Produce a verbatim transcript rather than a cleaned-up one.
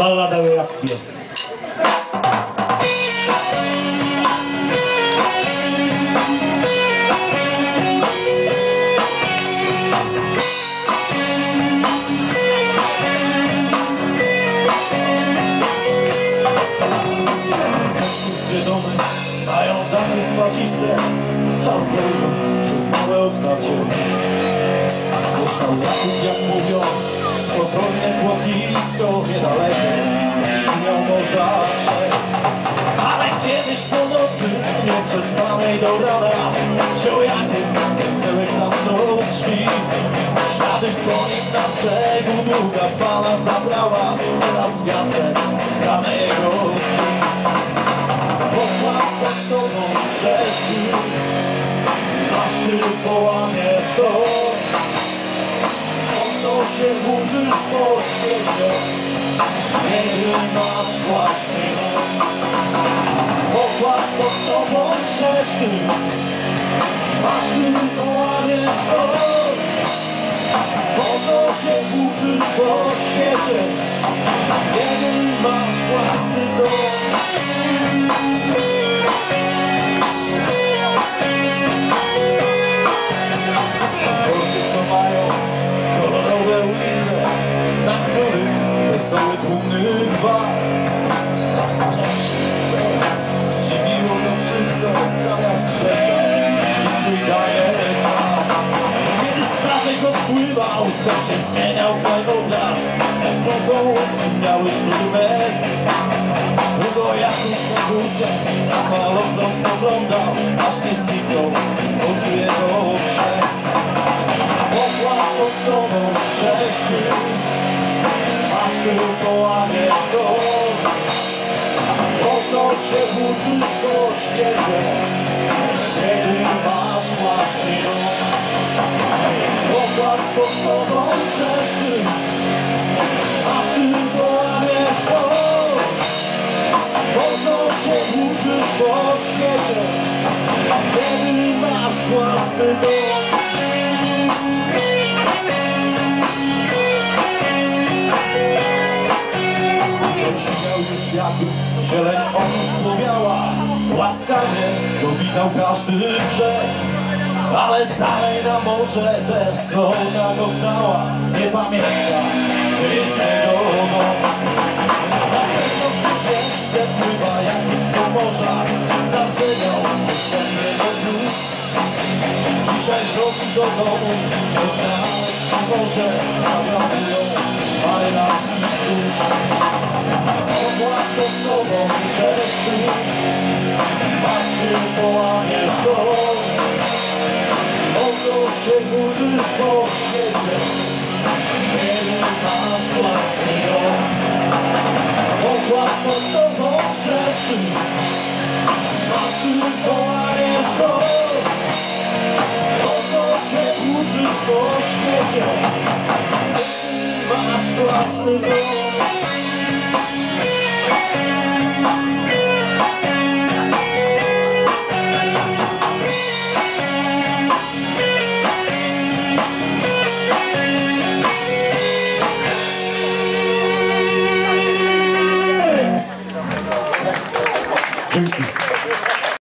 Ballada o Jakubie. Mają dachy spaciste, czas golubą przez małe okna ciemne. Mieszkał Jakub, jak mówią, spokojne chłopisko niedaleko, szumiał morza brzeg. Ale kiedyś po nocy, nieprzespanej do rana, wziął Jakub węzełek, zamknął drzwi. Ślady po nim na brzegu długa fala zabrała na wiatrem tkane jego dni. Pod tobą prześpi, aż ty połamiesz to. Okno się burzy po świecie, kiedy masz własny dom. Pokład pod tobą prześpi, aż ty połamiesz to. Okno się burzy po świecie, kiedy masz własny dom. Wesoły tłumy gwar. Dziwiło to wszystko, zamiast rzeka i daje dwa. Kiedy statek odpływał, to się zmieniał krajobraz. Drogą miały ślubek. Długo Jakub po kurcie na falowną spoglądał, aż nie zniknął z oczu jego brzeg. Pokład pod sobą prześcił, aż ty połamiesz to. Okno się burzy po świecie, kiedy masz własny dom. Pokład pod sobą przeszły, aż ty połamiesz to. Okno się burzy po świecie, kiedy masz własny dom. Śmiał już Jakub, zieleń oczu spłowiała, łaskawie powitał każdy brzeg. Ale dalej na morze tęsknota go gnała, nie pamięta, czy jest tego dom. Na pewno gdzieś jeszcze pływa Jakub do morza, zaczeniał jego dróg. Dzisiaj drogi do domu, odnaleźć może naprawują marynarski dróg. Pokład to z tobą prześpi, aż ty połamiesz to. Okno się burzy po świecie, kiedy masz własny dom. Pokład to z tobą prześpi, aż ty połamiesz to. Okno się burzy po świecie, kiedy masz własny dom.